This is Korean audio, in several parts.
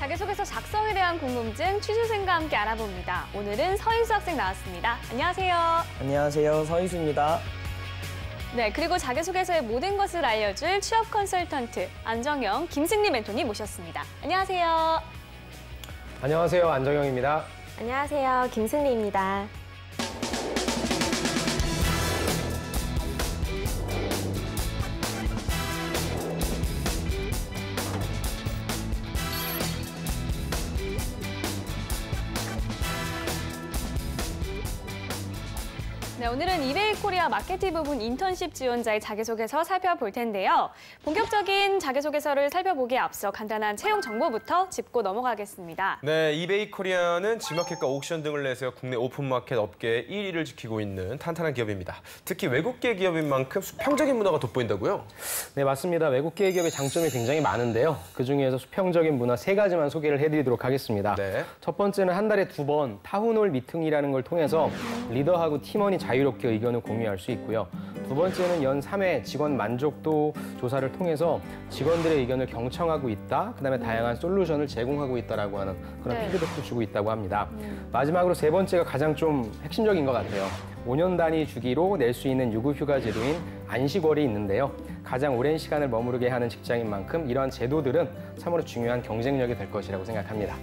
자기소개서 작성에 대한 궁금증 취준생과 함께 알아봅니다. 오늘은 서희수 학생 나왔습니다. 안녕하세요. 안녕하세요. 서희수입니다. 네, 그리고 자기소개서의 모든 것을 알려줄 취업 컨설턴트 안정영, 김승리 멘토님 모셨습니다. 안녕하세요. 안녕하세요. 안정영입니다. 안녕하세요. 김승리입니다. 네, 오늘은 이베이 코리아 마케팅 부분 인턴십 지원자의 자기소개서 살펴볼 텐데요. 본격적인 자기소개서를 살펴보기에 앞서 간단한 채용 정보부터 짚고 넘어가겠습니다. 네, 이베이 코리아는 지마켓과 옥션 등을 내세워 국내 오픈마켓 업계의 1위를 지키고 있는 탄탄한 기업입니다. 특히 외국계 기업인 만큼 수평적인 문화가 돋보인다고요? 네, 맞습니다. 외국계 기업의 장점이 굉장히 많은데요. 그중에서 수평적인 문화 3가지만 소개를 해드리도록 하겠습니다. 네. 첫 번째는 한 달에 2번 타운홀 미팅이라는 걸 통해서 리더하고 팀원이 자유롭게 의견을 공유할 수 있고요. 두 번째는 연 3회 직원 만족도 조사를 통해서 직원들의 의견을 경청하고 있다. 그다음에 다양한 솔루션을 제공하고 있다라고 하는 그런 피드백도 주고 있다고 합니다. 마지막으로 세 번째가 가장 좀 핵심적인 것 같아요. 5년 단위 주기로 낼 수 있는 유급휴가 제도인 안식월이 있는데요. 가장 오랜 시간을 머무르게 하는 직장인 만큼 이러한 제도들은 참으로 중요한 경쟁력이 될 것이라고 생각합니다.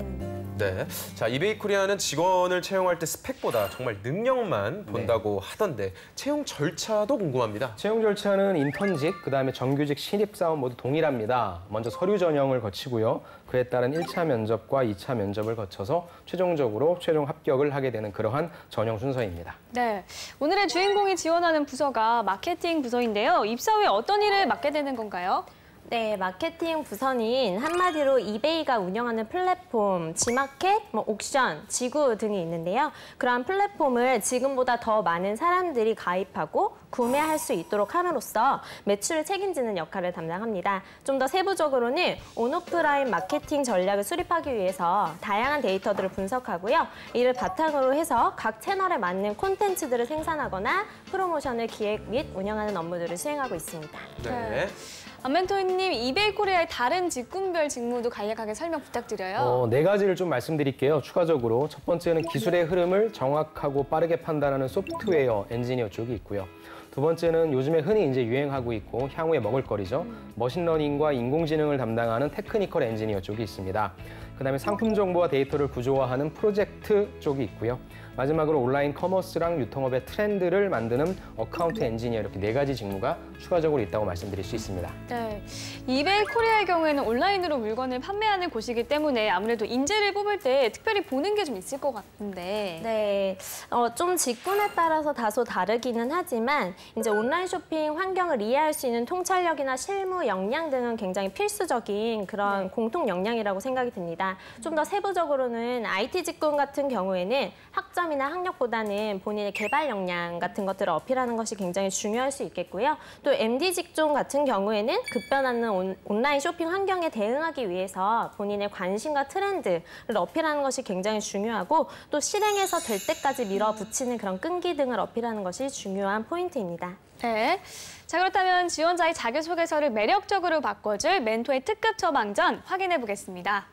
네, 자 이베이 코리아는 직원을 채용할 때 스펙보다 정말 능력만 본다고 하던데 채용 절차도 궁금합니다. 채용 절차는 인턴직, 그다음에 정규직 신입사원 모두 동일합니다. 먼저 서류 전형을 거치고요. 그에 따른 1차 면접과 2차 면접을 거쳐서 최종적으로 최종 합격을 하게 되는 그러한 전형 순서입니다. 네, 오늘의 주인공이 지원하는 부서가 마케팅 부서인데요. 입사 후에 어떤 일을 맡게 되는 건가요? 네, 마케팅 부서는 한마디로 이베이가 운영하는 플랫폼, 지마켓, 옥션, 지구 등이 있는데요. 그러한 플랫폼을 지금보다 더 많은 사람들이 가입하고 구매할 수 있도록 함으로써 매출을 책임지는 역할을 담당합니다. 좀 더 세부적으로는 온오프라인 마케팅 전략을 수립하기 위해서 다양한 데이터들을 분석하고요. 이를 바탕으로 해서 각 채널에 맞는 콘텐츠들을 생산하거나 프로모션을 기획 및 운영하는 업무들을 수행하고 있습니다. 네. 안멘토님, 이베이 코리아의 다른 직군별 직무도 간략하게 설명 부탁드려요. 4가지를 좀 말씀드릴게요. 추가적으로 첫 번째는 기술의 흐름을 정확하고 빠르게 판단하는 소프트웨어 엔지니어 쪽이 있고요. 두 번째는 요즘에 흔히 이제 유행하고 있고 향후에 먹을거리죠. 머신러닝과 인공지능을 담당하는 테크니컬 엔지니어 쪽이 있습니다. 그다음에 상품 정보와 데이터를 구조화하는 프로젝트 쪽이 있고요. 마지막으로 온라인 커머스랑 유통업의 트렌드를 만드는 어카운트 엔지니어 이렇게 4가지 직무가 추가적으로 있다고 말씀드릴 수 있습니다. 네, 이베이 코리아의 경우에는 온라인으로 물건을 판매하는 곳이기 때문에 아무래도 인재를 뽑을 때 특별히 보는 게 좀 있을 것 같은데. 네, 좀 직군에 따라서 다소 다르기는 하지만 이제 온라인 쇼핑 환경을 이해할 수 있는 통찰력이나 실무 역량 등은 굉장히 필수적인 그런 공통 역량이라고 생각이 듭니다. 좀 더 세부적으로는 IT 직군 같은 경우에는 학점이나 학력보다는 본인의 개발 역량 같은 것들을 어필하는 것이 굉장히 중요할 수 있겠고요. 또 MD 직종 같은 경우에는 급변하는 온라인 쇼핑 환경에 대응하기 위해서 본인의 관심과 트렌드를 어필하는 것이 굉장히 중요하고 또 실행해서 될 때까지 밀어붙이는 그런 끈기 등을 어필하는 것이 중요한 포인트입니다. 네. 자, 그렇다면 지원자의 자기소개서를 매력적으로 바꿔줄 멘토의 특급 처방전 확인해 보겠습니다.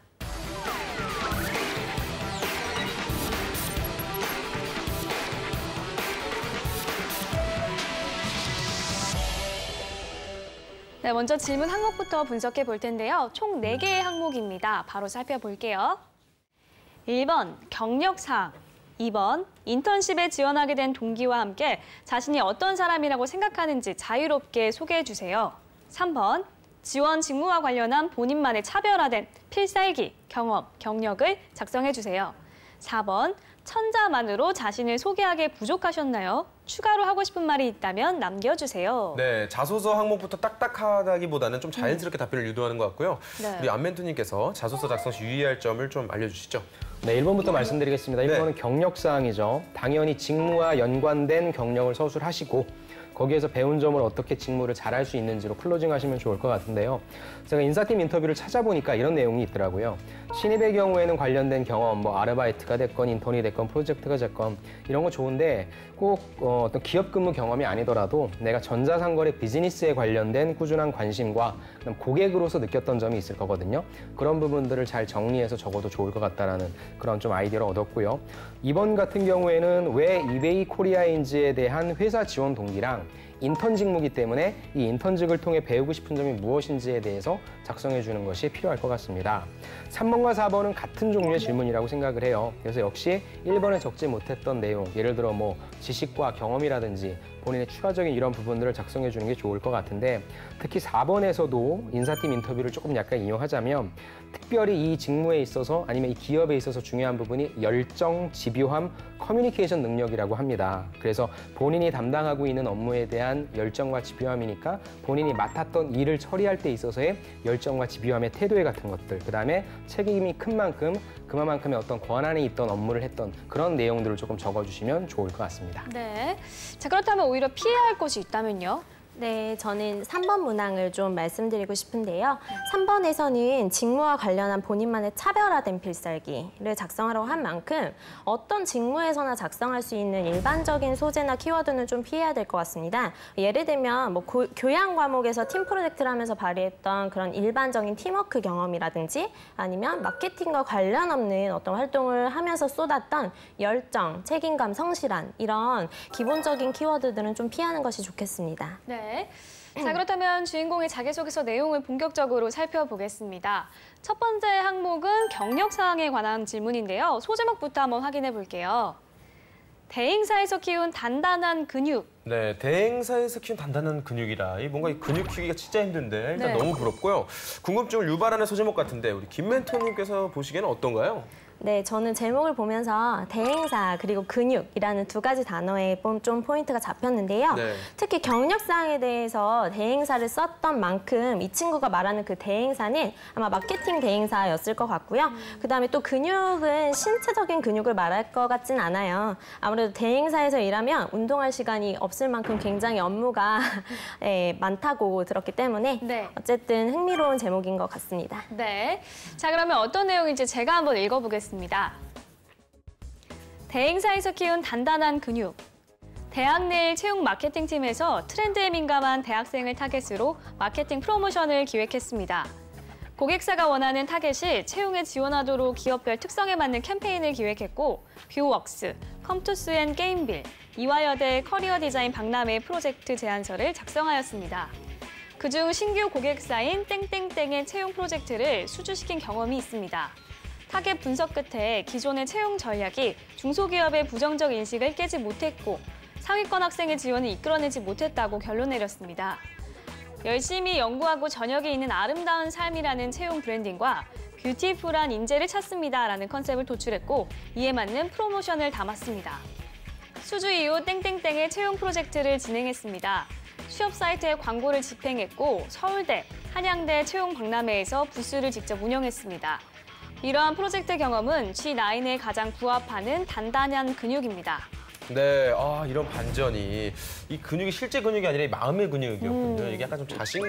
네, 먼저 질문 항목부터 분석해 볼 텐데요. 총 4개의 항목입니다. 바로 살펴볼게요. 1번, 경력사항. 2번, 인턴십에 지원하게 된 동기와 함께 자신이 어떤 사람이라고 생각하는지 자유롭게 소개해 주세요. 3번, 지원 직무와 관련한 본인만의 차별화된 필살기, 경험, 경력을 작성해 주세요. 4번, 천자만으로 자신을 소개하기에 부족하셨나요? 추가로 하고 싶은 말이 있다면 남겨주세요. 네, 자소서 항목부터 딱딱하다기보다는 좀 자연스럽게 답변을 유도하는 것 같고요. 네. 우리 안멘토님께서 자소서 작성 시 유의할 점을 좀 알려주시죠. 네, 1번부터 말씀드리겠습니다. 1번은 경력사항이죠. 당연히 직무와 연관된 경력을 서술하시고 거기에서 배운 점을 어떻게 직무를 잘할 수 있는지로 클로징 하시면 좋을 것 같은데요. 제가 인사팀 인터뷰를 찾아보니까 이런 내용이 있더라고요. 신입의 경우에는 관련된 경험, 뭐 아르바이트가 됐건 인턴이 됐건 프로젝트가 됐건 이런 거 좋은데 꼭 어떤 기업 근무 경험이 아니더라도 내가 전자상거래 비즈니스에 관련된 꾸준한 관심과 그다음 고객으로서 느꼈던 점이 있을 거거든요. 그런 부분들을 잘 정리해서 적어도 좋을 것 같다라는 그런 좀 아이디어를 얻었고요. 이번 같은 경우에는 왜 이베이 코리아인지에 대한 회사 지원 동기랑 인턴 직무이기 때문에 이 인턴직을 통해 배우고 싶은 점이 무엇인지에 대해서 작성해 주는 것이 필요할 것 같습니다. 3번과 4번은 같은 종류의 질문이라고 생각을 해요. 그래서 역시 1번에 적지 못했던 내용, 예를 들어 뭐 지식과 경험이라든지 본인의 추가적인 이런 부분들을 작성해 주는 게 좋을 것 같은데 특히 4번에서도 인사팀 인터뷰를 조금 약간 인용하자면 특별히 이 직무에 있어서 아니면 이 기업에 있어서 중요한 부분이 열정, 집요함, 커뮤니케이션 능력이라고 합니다. 그래서 본인이 담당하고 있는 업무에 대한 열정과 집요함이니까 본인이 맡았던 일을 처리할 때 있어서의 열정과 집요함의 태도에 같은 것들, 그다음에 책임이 큰 만큼 그만큼의 어떤 권한이 있던 업무를 했던 그런 내용들을 조금 적어주시면 좋을 것 같습니다. 네. 자, 그렇다면 오히려 피해야 할 것이 있다면요? 네, 저는 3번 문항을 좀 말씀드리고 싶은데요. 3번에서는 직무와 관련한 본인만의 차별화된 필살기를 작성하라고 한 만큼 어떤 직무에서나 작성할 수 있는 일반적인 소재나 키워드는 좀 피해야 될 것 같습니다. 예를 들면 뭐 교양 과목에서 팀 프로젝트를 하면서 발휘했던 그런 일반적인 팀워크 경험이라든지 아니면 마케팅과 관련 없는 어떤 활동을 하면서 쏟았던 열정, 책임감, 성실한 이런 기본적인 키워드들은 좀 피하는 것이 좋겠습니다. 네. 자, 그렇다면 주인공의 자기소개서 내용을 본격적으로 살펴보겠습니다. 첫 번째 항목은 경력사항에 관한 질문인데요. 소제목부터 한번 확인해 볼게요. 대행사에서 키운 단단한 근육. 네, 대행사에서 키운 단단한 근육이라. 뭔가 이 근육 키우기가 진짜 힘든데 일단 네. 너무 부럽고요. 궁금증을 유발하는 소제목 같은데 우리 김 멘토님께서 보시기에는 어떤가요? 네, 저는 제목을 보면서 대행사 그리고 근육이라는 두 가지 단어에 좀 포인트가 잡혔는데요. 네. 특히 경력사항에 대해서 대행사를 썼던 만큼 이 친구가 말하는 그 대행사는 아마 마케팅 대행사였을 것 같고요. 그다음에 또 근육은 신체적인 근육을 말할 것 같진 않아요. 아무래도 대행사에서 일하면 운동할 시간이 없을 만큼 굉장히 업무가 많다고 들었기 때문에 네. 어쨌든 흥미로운 제목인 것 같습니다. 네. 자, 그러면 어떤 내용인지 제가 한번 읽어보겠습니다. 대행사에서 키운 단단한 근육. 대학 내 채용 마케팅팀에서 트렌드에 민감한 대학생을 타겟으로 마케팅 프로모션을 기획했습니다. 고객사가 원하는 타겟이 채용에 지원하도록 기업별 특성에 맞는 캠페인을 기획했고 뷰웍스, 컴투스 앤 게임빌, 이화여대 커리어 디자인 박람회 프로젝트 제안서를 작성하였습니다. 그중 신규 고객사인 땡땡땡의 채용 프로젝트를 수주시킨 경험이 있습니다. 타겟 분석 끝에 기존의 채용 전략이 중소기업의 부정적 인식을 깨지 못했고 상위권 학생의 지원을 이끌어내지 못했다고 결론 내렸습니다. 열심히 연구하고 저녁에 있는 아름다운 삶이라는 채용 브랜딩과 뷰티풀한 인재를 찾습니다라는 컨셉을 도출했고 이에 맞는 프로모션을 담았습니다. 수주 이후 땡땡땡의 채용 프로젝트를 진행했습니다. 취업 사이트에 광고를 집행했고 서울대, 한양대 채용 박람회에서 부스를 직접 운영했습니다. 이러한 프로젝트 경험은 G9에 가장 부합하는 단단한 근육입니다. 네, 이런 반전이 이 근육이 실제 근육이 아니라 이 마음의 근육이었거든요. 이게 약간 좀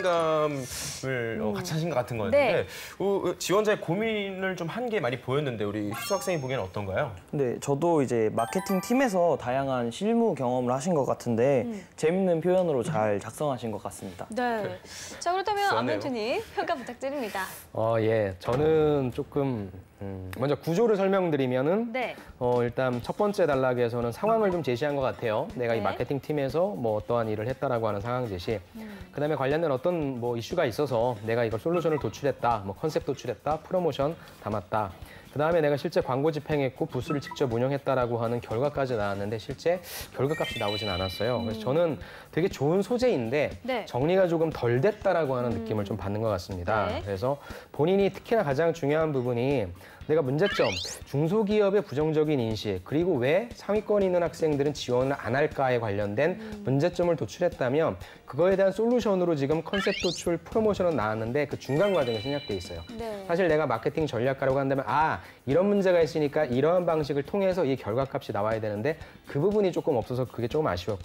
자신감을 같이 하신 것 같은 거였는데 지원자의 고민을 좀 한 게 많이 보였는데 우리 희수 학생이 보기에는 어떤가요? 네, 저도 이제 마케팅 팀에서 다양한 실무 경험을 하신 것 같은데 재밌는 표현으로 잘 작성하신 것 같습니다. 네. 자, 그렇다면 좋네요. 안멘토님 평가 부탁드립니다. 예, 저는 조금 먼저 구조를 설명드리면은 네. 일단 첫 번째 단락에서는 상황을 좀 제시한 것 같아요. 내가 이 네. 마케팅 팀에서 뭐 어떠한 일을 했다라고 하는 상황 제시. 그다음에 관련된 어떤 뭐 이슈가 있어서 내가 이걸 솔루션을 도출했다, 뭐 컨셉 도출했다, 프로모션 담았다. 그다음에 내가 실제 광고 집행했고 부스를 직접 운영했다라고 하는 결과까지 나왔는데 실제 결과값이 나오진 않았어요. 그래서 저는 되게 좋은 소재인데 네. 정리가 조금 덜 됐다라고 하는 느낌을 좀 받는 것 같습니다. 네. 그래서 본인이 특히나 가장 중요한 부분이 내가 문제점, 중소기업의 부정적인 인식, 그리고 왜 상위권에 있는 학생들은 지원을 안 할까에 관련된 문제점을 도출했다면 그거에 대한 솔루션으로 지금 컨셉 도출, 프로모션은 나왔는데 그 중간 과정에 생략돼 있어요. 네. 사실 내가 마케팅 전략가라고 한다면 이런 문제가 있으니까 이러한 방식을 통해서 이 결과값이 나와야 되는데 그 부분이 조금 없어서 그게 조금 아쉬웠고요.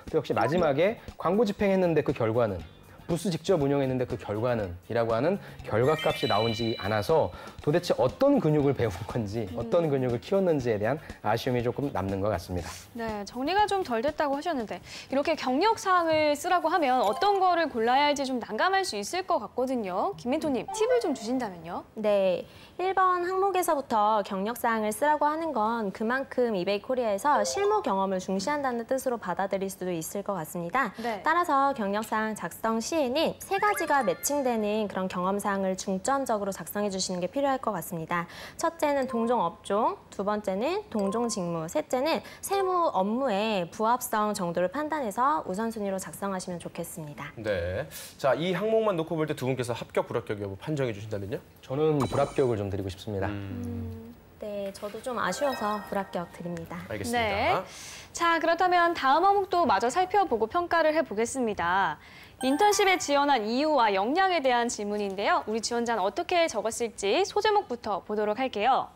또 역시 마지막에 광고 집행했는데 그 결과는 부스 직접 운영했는데 그 결과는 이라고 하는 결과값이 나오지 않아서 도대체 어떤 근육을 배운 건지 어떤 근육을 키웠는지에 대한 아쉬움이 조금 남는 것 같습니다. 네, 정리가 좀 덜 됐다고 하셨는데 이렇게 경력사항을 쓰라고 하면 어떤 거를 골라야 할지 좀 난감할 수 있을 것 같거든요. 김민토님, 팁을 좀 주신다면요? 네, 1번 항목에서부터 경력사항을 쓰라고 하는 건 그만큼 이베이 코리아에서 실무 경험을 중시한다는 뜻으로 받아들일 수도 있을 것 같습니다. 네. 따라서 경력사항 작성 시에는 3가지가 매칭되는 그런 경험사항을 중점적으로 작성해 주시는 게 필요할 것 같습니다. 첫째는 동종 업종, 두 번째는 동종 직무, 셋째는 세무 업무의 부합성 정도를 판단해서 우선순위로 작성하시면 좋겠습니다. 네. 자, 이 항목만 놓고 볼 때 두 분께서 합격, 불합격 여부 판정해 주신다면요? 저는 불합격을 좀 드리고 싶습니다. 네, 저도 좀 아쉬워서 불합격 드립니다. 알겠습니다. 네. 자, 그렇다면 다음 항목도 마저 살펴보고 평가를 해보겠습니다. 인턴십에 지원한 이유와 역량에 대한 질문인데요. 우리 지원자는 어떻게 적었을지 소제목부터 보도록 할게요.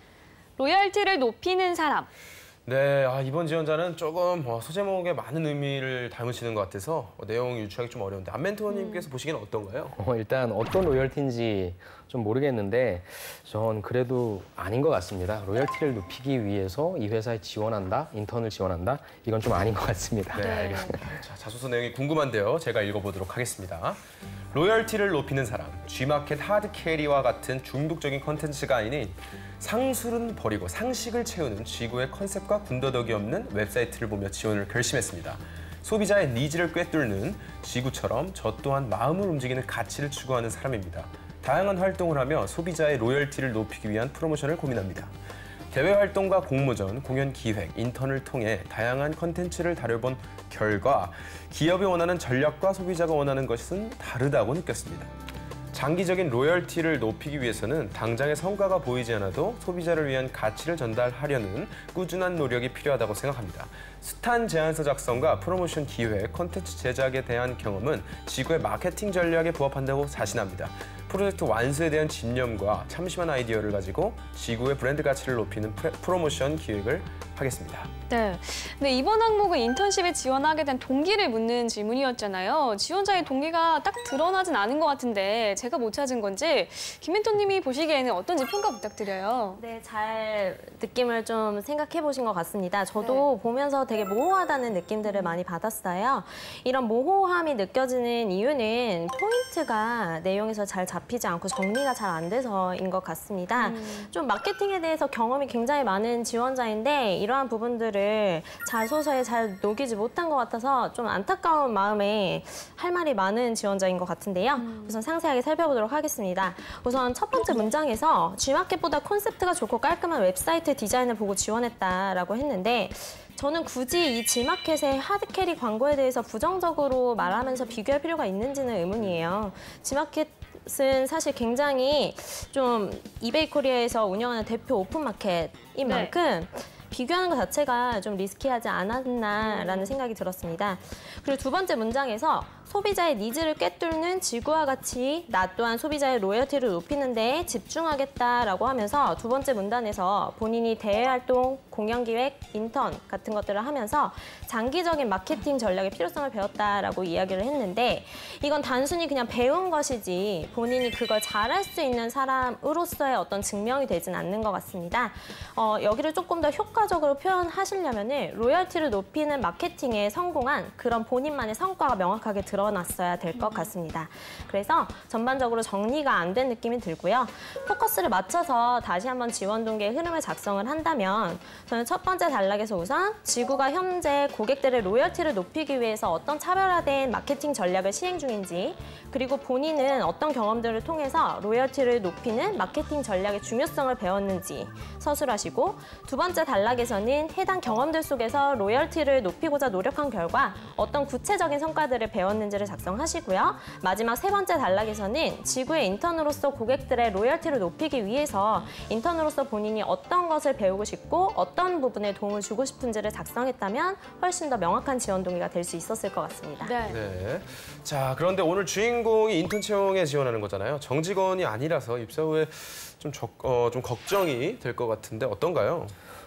로열티를 높이는 사람. 네, 이번 지원자는 조금 소제목에 많은 의미를 담으시는 것 같아서 내용 유추하기 좀 어려운데 안멘토님께서 보시기에는 어떤가요? 일단 어떤 로열티인지 좀 모르겠는데 전 그래도 아닌 것 같습니다. 로열티를 높이기 위해서 이 회사에 지원한다, 인턴을 지원한다, 이건 좀 아닌 것 같습니다. 네, 알겠습니다. 자, 자소서 내용이 궁금한데요. 제가 읽어보도록 하겠습니다. 로열티를 높이는 사람, G마켓 하드캐리와 같은 중독적인 컨텐츠가 아닌 상술은 버리고 상식을 채우는 G구의 컨셉과 군더더기 없는 웹사이트를 보며 지원을 결심했습니다. 소비자의 니즈를 꿰뚫는 G구처럼 저 또한 마음을 움직이는 가치를 추구하는 사람입니다. 다양한 활동을 하며 소비자의 로열티를 높이기 위한 프로모션을 고민합니다. 대외 활동과 공모전, 공연 기획, 인턴을 통해 다양한 컨텐츠를 다뤄본 결과 기업이 원하는 전략과 소비자가 원하는 것은 다르다고 느꼈습니다. 장기적인 로열티를 높이기 위해서는 당장의 성과가 보이지 않아도 소비자를 위한 가치를 전달하려는 꾸준한 노력이 필요하다고 생각합니다. 스탄 제안서 작성과 프로모션 기획, 콘텐츠 제작에 대한 경험은 지구의 마케팅 전략에 부합한다고 자신합니다. 프로젝트 완수에 대한 집념과 참신한 아이디어를 가지고 지구의 브랜드 가치를 높이는 프로모션 기획을 하겠습니다. 네. 근데 이번 항목은 인턴십에 지원하게 된 동기를 묻는 질문이었잖아요. 지원자의 동기가 딱 드러나진 않은 것 같은데 제가 못 찾은 건지 김민토님이 보시기에는 어떤지 평가 부탁드려요. 네, 잘 느낌을 좀 생각해 보신 것 같습니다. 저도 보면서 되게 모호하다는 느낌들을 많이 받았어요. 이런 모호함이 느껴지는 이유는 포인트가 내용에서 잘 잡히지 않고 정리가 잘 안 돼서인 것 같습니다. 좀 마케팅에 대해서 경험이 굉장히 많은 지원자인데 이러한 부분들을 자소서에 잘 녹이지 못한 것 같아서 좀 안타까운 마음에 할 말이 많은 지원자인 것 같은데요. 우선 상세하게 살펴보도록 하겠습니다. 우선 첫 번째 문장에서 G마켓보다 콘셉트가 좋고 깔끔한 웹사이트 디자인을 보고 지원했다라고 했는데 저는 굳이 이 G마켓의 하드캐리 광고에 대해서 부정적으로 말하면서 비교할 필요가 있는지는 의문이에요. G마켓은 사실 굉장히 좀 이베이 코리아에서 운영하는 대표 오픈마켓인 만큼 비교하는 것 자체가 좀 리스키하지 않았나라는 생각이 들었습니다. 그리고 두 번째 문장에서 소비자의 니즈를 꿰뚫는 지구와 같이 나 또한 소비자의 로열티를 높이는 데 집중하겠다라고 하면서 두 번째 문단에서 본인이 대외활동, 공연기획, 인턴 같은 것들을 하면서 장기적인 마케팅 전략의 필요성을 배웠다라고 이야기를 했는데 이건 단순히 그냥 배운 것이지 본인이 그걸 잘할 수 있는 사람으로서의 어떤 증명이 되진 않는 것 같습니다. 여기를 조금 더 효과적으로 표현하시려면 로열티를 높이는 마케팅에 성공한 그런 본인만의 성과가 명확하게 드러났어야 될 것 같습니다. 그래서 전반적으로 정리가 안 된 느낌이 들고요. 포커스를 맞춰서 다시 한번 지원 동기의 흐름을 작성을 한다면 저는 첫 번째 단락에서 우선 지구가 현재 고객들의 로열티를 높이기 위해서 어떤 차별화된 마케팅 전략을 시행 중인지 그리고 본인은 어떤 경험들을 통해서 로열티를 높이는 마케팅 전략의 중요성을 배웠는지 서술하시고 두 번째 단락에서는 해당 경험들 속에서 로열티를 높이고자 노력한 결과 어떤 구체적인 성과들을 배웠는지를 작성하시고요. 마지막 세 번째 단락에서는 지구의 인턴으로서 고객들의 로열티를 높이기 위해서 인턴으로서 본인이 어떤 것을 배우고 싶고 어떤 부분에 도움을 주고 싶은지를 작성했다면 훨씬 더 명확한 지원 동기가 될 수 있었을 것 같습니다. 네. 자, 그런데 오늘 주인공이 인턴 채용에 지원하는 거잖아요. 정직원이 아니라서 입사 후에 좀 걱정이 될 것 같은데 어떤가요?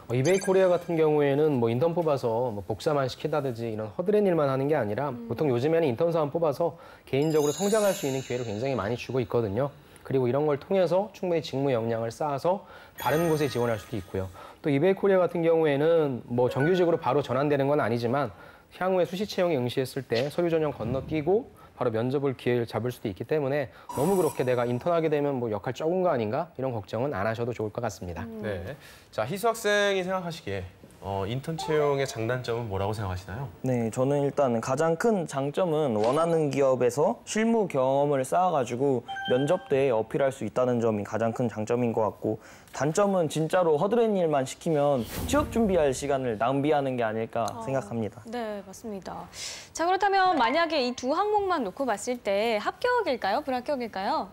이베이 코리아 같은 경우에는 뭐 인턴 뽑아서 뭐 복사만 시키다든지 이런 허드렛 일만 하는 게 아니라 보통 요즘에는 인턴 사원 뽑아서 개인적으로 성장할 수 있는 기회를 굉장히 많이 주고 있거든요. 그리고 이런 걸 통해서 충분히 직무 역량을 쌓아서 다른 곳에 지원할 수도 있고요. 또 이베이 코리아 같은 경우에는 뭐 정규직으로 바로 전환되는 건 아니지만 향후에 수시 채용에 응시했을 때 서류 전형 건너뛰고 바로 면접을 기회를 잡을 수도 있기 때문에 너무 그렇게 내가 인턴하게 되면 뭐 역할 적은 거 아닌가 이런 걱정은 안 하셔도 좋을 것 같습니다. 네. 자, 희수 학생이 생각하시기에 인턴 채용의 장단점은 뭐라고 생각하시나요? 네, 저는 일단 가장 큰 장점은 원하는 기업에서 실무 경험을 쌓아가지고 면접 때에 어필할 수 있다는 점이 가장 큰 장점인 것 같고, 단점은 진짜로 허드렛 일만 시키면 취업 준비할 시간을 낭비하는 게 아닐까 생각합니다. 네, 맞습니다. 자, 그렇다면 만약에 이 두 항목만 놓고 봤을 때 합격일까요? 불합격일까요?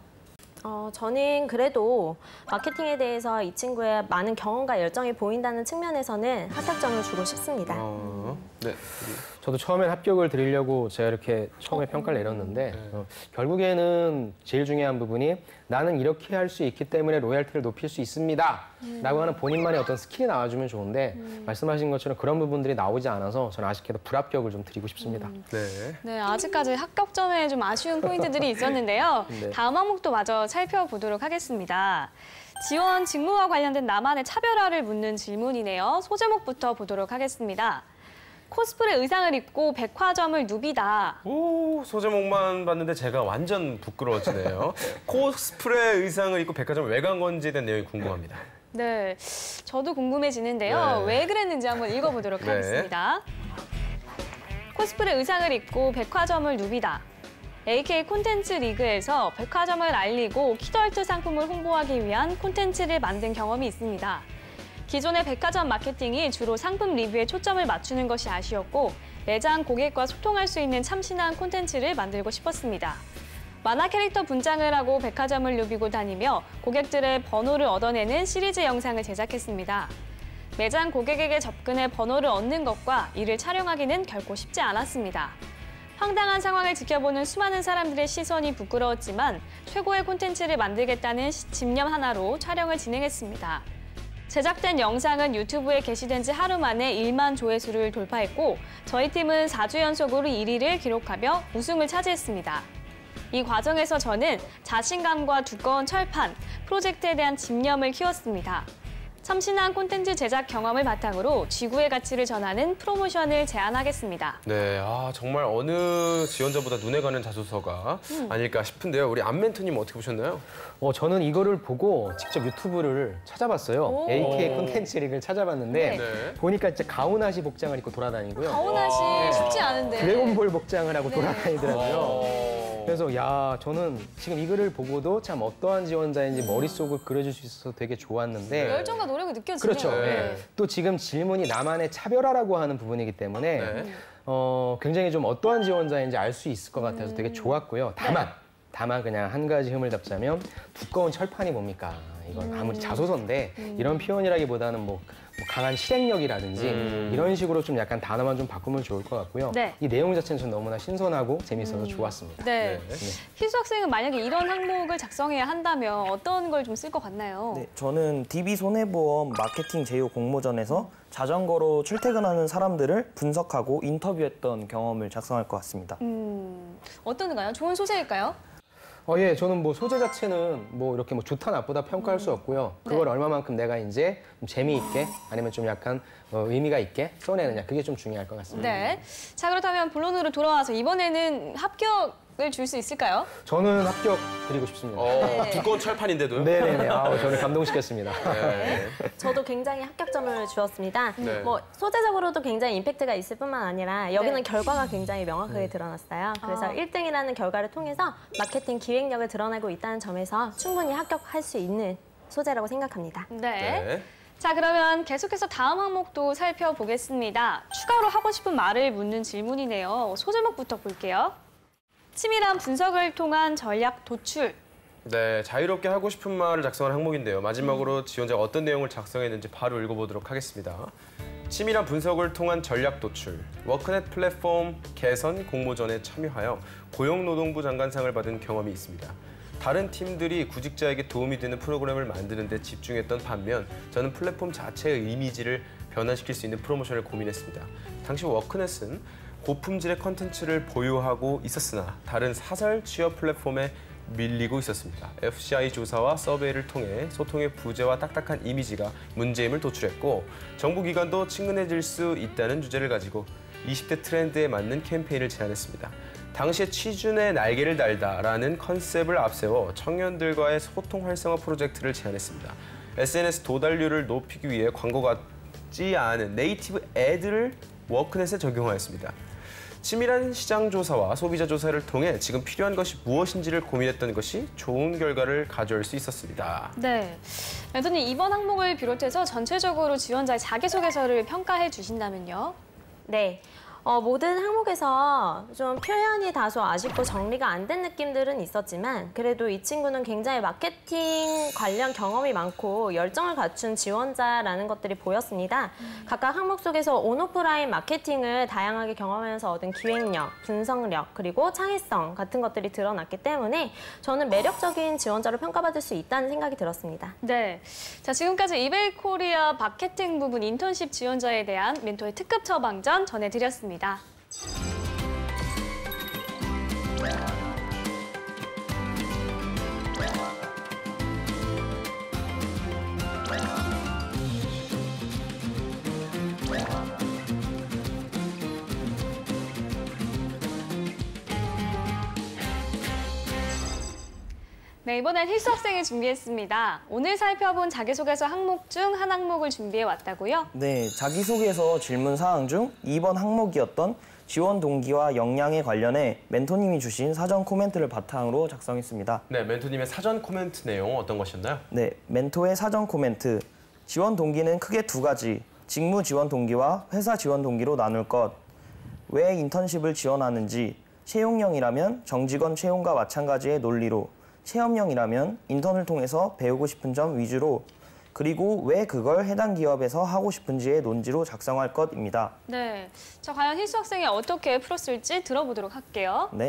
저는 그래도 마케팅에 대해서 이 친구의 많은 경험과 열정이 보인다는 측면에서는 합격점을 주고 싶습니다. 네. 저도 처음엔 합격을 드리려고 제가 이렇게 처음에 평가를 내렸는데 결국에는 제일 중요한 부분이 나는 이렇게 할 수 있기 때문에 로열티를 높일 수 있습니다 라고 하는 본인만의 어떤 스킬이 나와주면 좋은데 말씀하신 것처럼 그런 부분들이 나오지 않아서 저는 아쉽게도 불합격을 좀 드리고 싶습니다. 네, 아직까지 합격점에 좀 아쉬운 포인트들이 있었는데요. 네. 다음 항목도 마저 살펴보도록 하겠습니다. 지원 직무와 관련된 나만의 차별화를 묻는 질문이네요. 소제목부터 보도록 하겠습니다. 코스프레 의상을 입고 백화점을 누비다. 오, 소제목만 봤는데 제가 완전 부끄러워지네요. 코스프레 의상을 입고 백화점 왜 간 건지에 대한 내용이 궁금합니다. 네, 저도 궁금해지는데요. 네. 왜 그랬는지 한번 읽어보도록 네. 하겠습니다. 코스프레 의상을 입고 백화점을 누비다. AK 콘텐츠 리그에서 백화점을 알리고 키덜트 상품을 홍보하기 위한 콘텐츠를 만든 경험이 있습니다. 기존의 백화점 마케팅이 주로 상품 리뷰에 초점을 맞추는 것이 아쉬웠고 매장 고객과 소통할 수 있는 참신한 콘텐츠를 만들고 싶었습니다. 만화 캐릭터 분장을 하고 백화점을 누비고 다니며 고객들의 번호를 얻어내는 시리즈 영상을 제작했습니다. 매장 고객에게 접근해 번호를 얻는 것과 이를 촬영하기는 결코 쉽지 않았습니다. 황당한 상황을 지켜보는 수많은 사람들의 시선이 부끄러웠지만 최고의 콘텐츠를 만들겠다는 집념 하나로 촬영을 진행했습니다. 제작된 영상은 유튜브에 게시된 지 하루 만에 1만 조회수를 돌파했고 저희 팀은 4주 연속으로 1위를 기록하며 우승을 차지했습니다. 이 과정에서 저는 자신감과 두꺼운 철판, 프로젝트에 대한 집념을 키웠습니다. 참신한 콘텐츠 제작 경험을 바탕으로 지구의 가치를 전하는 프로모션을 제안하겠습니다. 네, 정말 어느 지원자보다 눈에 가는 자소서가 아닐까 싶은데요. 우리 안멘토님 어떻게 보셨나요? 저는 이거를 보고 직접 유튜브를 찾아봤어요. 오. AK 콘텐츠 리그를 찾아봤는데 네. 보니까 진짜 가오나시 복장을 입고 돌아다니고요. 가오나시 쉽지 않은데. 드래곤볼 복장을 하고 네. 돌아다니더라고요. 그래서 저는 지금 이 글을 보고도 참 어떠한 지원자인지 머릿속을 그려줄 수 있어서 되게 좋았는데 열정과 노력이 느껴지네요. 그렇죠. 네. 네. 또 지금 질문이 나만의 차별화라고 하는 부분이기 때문에 네. 굉장히 좀 어떠한 지원자인지 알 수 있을 것 같아서 되게 좋았고요. 다만 그냥 한 가지 흠을 잡자면 두꺼운 철판이 뭡니까? 이건 아무리 자소서인데 이런 표현이라기보다는 뭐 강한 실행력이라든지 이런 식으로 좀 약간 단어만 좀 바꾸면 좋을 것 같고요. 네. 이 내용 자체는 전 너무나 신선하고 재밌어서 좋았습니다. 네. 네. 희수 학생은 만약에 이런 항목을 작성해야 한다면 어떤 걸 좀 쓸 것 같나요? 네, 저는 DB 손해보험 마케팅 제휴 공모전에서 자전거로 출퇴근하는 사람들을 분석하고 인터뷰했던 경험을 작성할 것 같습니다. 어떤가요? 좋은 소재일까요? 예, 저는 뭐 소재 자체는 뭐 이렇게 뭐 좋다 나쁘다 평가할 수 없고요. 그걸 네. 얼마만큼 내가 이제 좀 재미있게 아니면 좀 약간 의미가 있게 써내느냐 그게 좀 중요할 것 같습니다. 네. 자, 그렇다면 본론으로 돌아와서 이번에는 합격을 줄 수 있을까요? 저는 합격 드리고 싶습니다. 두꺼운 철판인데도요? 네네네. 저를 감동시켰습니다. 네. 저도 굉장히 합격점을 주었습니다. 네. 뭐 소재적으로도 굉장히 임팩트가 있을 뿐만 아니라 여기는 네. 결과가 굉장히 명확하게 드러났어요. 그래서 1등이라는 결과를 통해서 마케팅 기획력을 드러내고 있다는 점에서 충분히 합격할 수 있는 소재라고 생각합니다. 네. 네. 자, 그러면 계속해서 다음 항목도 살펴보겠습니다. 추가로 하고 싶은 말을 묻는 질문이네요. 소제목부터 볼게요. 치밀한 분석을 통한 전략 도출. 네, 자유롭게 하고 싶은 말을 작성한 항목인데요. 마지막으로 지원자가 어떤 내용을 작성했는지 바로 읽어보도록 하겠습니다. 치밀한 분석을 통한 전략 도출, 워크넷 플랫폼 개선 공모전에 참여하여 고용노동부 장관상을 받은 경험이 있습니다. 다른 팀들이 구직자에게 도움이 되는 프로그램을 만드는 데 집중했던 반면 저는 플랫폼 자체의 이미지를 변화시킬 수 있는 프로모션을 고민했습니다. 당시 워크넷은 고품질의 컨텐츠를 보유하고 있었으나 다른 사설 취업 플랫폼에 밀리고 있었습니다. FCI 조사와 서베이를 통해 소통의 부재와 딱딱한 이미지가 문제임을 도출했고 정부기관도 친근해질 수 있다는 주제를 가지고 20대 트렌드에 맞는 캠페인을 제안했습니다. 당시에 취준의 날개를 달다라는 컨셉을 앞세워 청년들과의 소통 활성화 프로젝트를 제안했습니다. SNS 도달률을 높이기 위해 광고 같지 않은 네이티브 애드를 워크넷에 적용하였습니다. 치밀한 시장 조사와 소비자 조사를 통해 지금 필요한 것이 무엇인지를 고민했던 것이 좋은 결과를 가져올 수 있었습니다. 네. 멘토님, 이번 항목을 비롯해서 전체적으로 지원자의 자기소개서를 평가해 주신다면요? 네. 모든 항목에서 좀 표현이 다소 아쉽고 정리가 안 된 느낌들은 있었지만 그래도 이 친구는 굉장히 마케팅 관련 경험이 많고 열정을 갖춘 지원자라는 것들이 보였습니다. 각각 항목 속에서 온오프라인 마케팅을 다양하게 경험하면서 얻은 기획력, 분석력, 그리고 창의성 같은 것들이 드러났기 때문에 저는 매력적인 지원자로 평가받을 수 있다는 생각이 들었습니다. 네. 자, 지금까지 이베이 코리아 마케팅 부분 인턴십 지원자에 대한 멘토의 특급 처방전 전해드렸습니다. 네, 이번엔 필수 학생이 준비했습니다. 오늘 살펴본 자기소개서 항목 중 한 항목을 준비해 왔다고요? 네, 자기소개서 질문 사항 중 2번 항목이었던 지원 동기와 역량에 관련해 멘토님이 주신 사전 코멘트를 바탕으로 작성했습니다. 네, 멘토님의 사전 코멘트 내용 어떤 것이었나요? 네, 멘토의 사전 코멘트. 지원 동기는 크게 두 가지, 직무 지원 동기와 회사 지원 동기로 나눌 것. 왜 인턴십을 지원하는지, 채용형이라면 정직원 채용과 마찬가지의 논리로, 체험형이라면 인턴을 통해서 배우고 싶은 점 위주로, 그리고 왜 그걸 해당 기업에서 하고 싶은지의 논지로 작성할 것입니다. 네, 자, 과연 필수 학생이 어떻게 풀었을지 들어보도록 할게요. 네.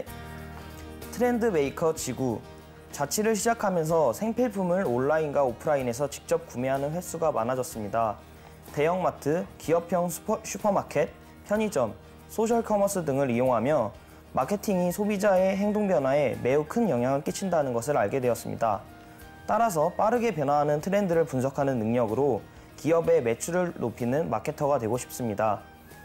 트렌드 메이커 지구. 자취를 시작하면서 생필품을 온라인과 오프라인에서 직접 구매하는 횟수가 많아졌습니다. 대형마트, 기업형 슈퍼마켓, 편의점, 소셜커머스 등을 이용하며 마케팅이 소비자의 행동 변화에 매우 큰 영향을 끼친다는 것을 알게 되었습니다. 따라서 빠르게 변화하는 트렌드를 분석하는 능력으로 기업의 매출을 높이는 마케터가 되고 싶습니다.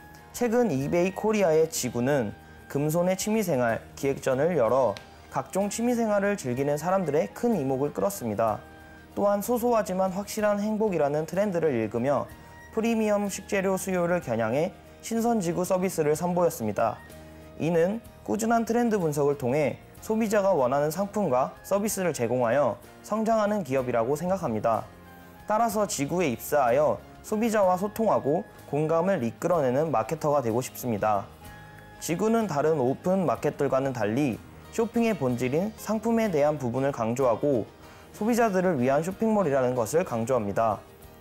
최근 이베이 코리아의 지구는 금손의 취미생활 기획전을 열어 각종 취미생활을 즐기는 사람들의 큰 이목을 끌었습니다. 또한 소소하지만 확실한 행복이라는 트렌드를 읽으며 프리미엄 식재료 수요를 겨냥해 신선지구 서비스를 선보였습니다. 이는 꾸준한 트렌드 분석을 통해 소비자가 원하는 상품과 서비스를 제공하여 성장하는 기업이라고 생각합니다. 따라서 지구에 입사하여 소비자와 소통하고 공감을 이끌어내는 마케터가 되고 싶습니다. 지구는 다른 오픈 마켓들과는 달리 쇼핑의 본질인 상품에 대한 부분을 강조하고 소비자들을 위한 쇼핑몰이라는 것을 강조합니다.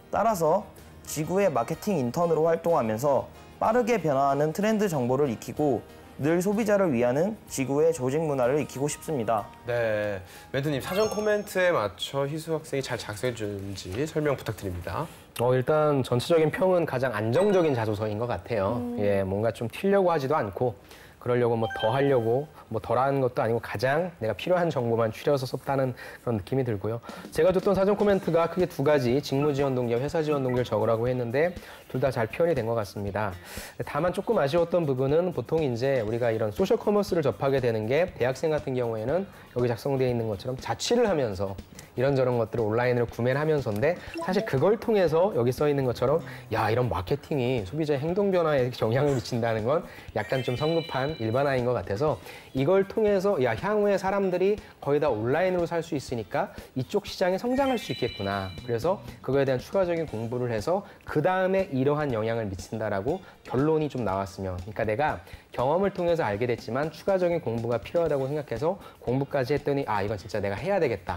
따라서 지구의 마케팅 인턴으로 활동하면서 빠르게 변화하는 트렌드 정보를 익히고 늘 소비자를 위하는 지구의 조직 문화를 익히고 싶습니다. 네, 멘토님 사전 코멘트에 맞춰 희수 학생이 잘 작성해 주는지 설명 부탁드립니다. 일단 전체적인 평은 가장 안정적인 자소서인 것 같아요. 예, 뭔가 좀 튀려고 하지도 않고 그러려고 뭐 더 하려고 뭐 덜하는 것도 아니고 가장 내가 필요한 정보만 추려서 썼다는 그런 느낌이 들고요. 제가 줬던 사전 코멘트가 크게 두 가지, 직무 지원 동기와 회사 지원 동기를 적으라고 했는데 둘 다 잘 표현이 된 것 같습니다. 다만 조금 아쉬웠던 부분은 보통 이제 우리가 이런 소셜 커머스를 접하게 되는 게 대학생 같은 경우에는 여기 작성되어 있는 것처럼 자취를 하면서 이런저런 것들을 온라인으로 구매를 하면서인데 사실 그걸 통해서 여기 써 있는 것처럼 야, 이런 마케팅이 소비자의 행동 변화에 영향을 미친다는 건 약간 좀 성급한 일반화인 것 같아서 이걸 통해서 야, 향후에 사람들이 거의 다 온라인으로 살 수 있으니까 이쪽 시장에 성장할 수 있겠구나. 그래서 그거에 대한 추가적인 공부를 해서 그 다음에 이러한 영향을 미친다라고 결론이 좀 나왔으면, 그러니까 내가 경험을 통해서 알게 됐지만 추가적인 공부가 필요하다고 생각해서 공부까지 했더니 아, 이건 진짜 내가 해야 되겠다.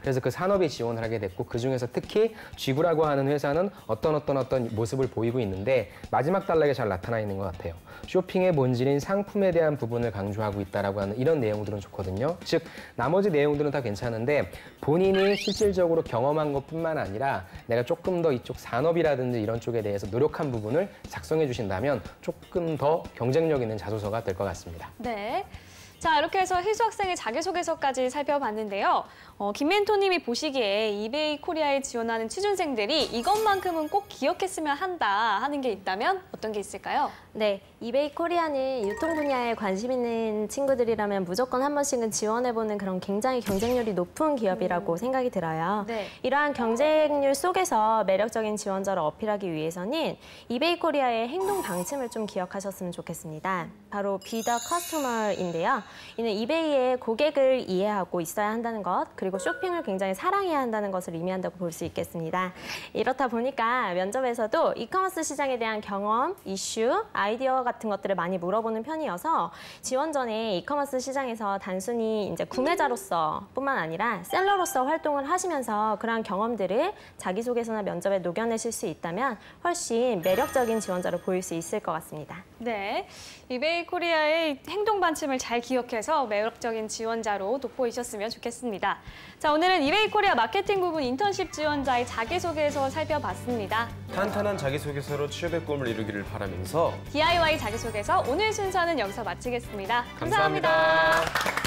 그래서 그 산업에 지원을 하게 됐고 그중에서 특히 쥐구라고 하는 회사는 어떤 모습을 보이고 있는데 마지막 단락에 잘 나타나 있는 것 같아요. 쇼핑의 본질인 상품에 대한 부분을 강조하고 있다라고 하는 이런 내용들은 좋거든요. 즉 나머지 내용들은 다 괜찮은데 본인이 실질적으로 경험한 것뿐만 아니라 내가 조금 더 이쪽 산업이라든지 이런 쪽에 대해서 노력한 부분을 작성해 주신다면 조금 더 경쟁력 있는 자소서가 될 것 같습니다. 네. 자, 이렇게 해서 희수 학생의 자기소개서까지 살펴봤는데요. 김 멘토님이 보시기에 이베이 코리아에 지원하는 취준생들이 이것만큼은 꼭 기억했으면 한다 하는 게 있다면 어떤 게 있을까요? 네, 이베이 코리아는 유통 분야에 관심 있는 친구들이라면 무조건 한 번씩은 지원해보는 그런 굉장히 경쟁률이 높은 기업이라고 생각이 들어요. 네. 이러한 경쟁률 속에서 매력적인 지원자를 어필하기 위해서는 이베이 코리아의 행동 방침을 좀 기억하셨으면 좋겠습니다. 바로 Be the Customer인데요. 이는 이베이의 고객을 이해하고 있어야 한다는 것, 그리고 쇼핑을 굉장히 사랑해야 한다는 것을 의미한다고 볼 수 있겠습니다. 이렇다 보니까 면접에서도 이커머스 시장에 대한 경험, 이슈, 아이디어 같은 것들을 많이 물어보는 편이어서 지원 전에 이커머스 시장에서 단순히 이제 구매자로서 뿐만 아니라 셀러로서 활동을 하시면서 그러한 경험들을 자기소개서나 면접에 녹여내실 수 있다면 훨씬 매력적인 지원자로 보일 수 있을 것 같습니다. 네, 이베이 코리아의 행동 반침을 잘 기억해서 매력적인 지원자로 돋보이셨으면 좋겠습니다. 자, 오늘은 이베이 코리아 마케팅 부분 인턴십 지원자의 자기소개서 살펴봤습니다. 탄탄한 자기소개서로 취업의 꿈을 이루기를 바라면서 DIY 자기소개서 오늘 순서는 여기서 마치겠습니다. 감사합니다.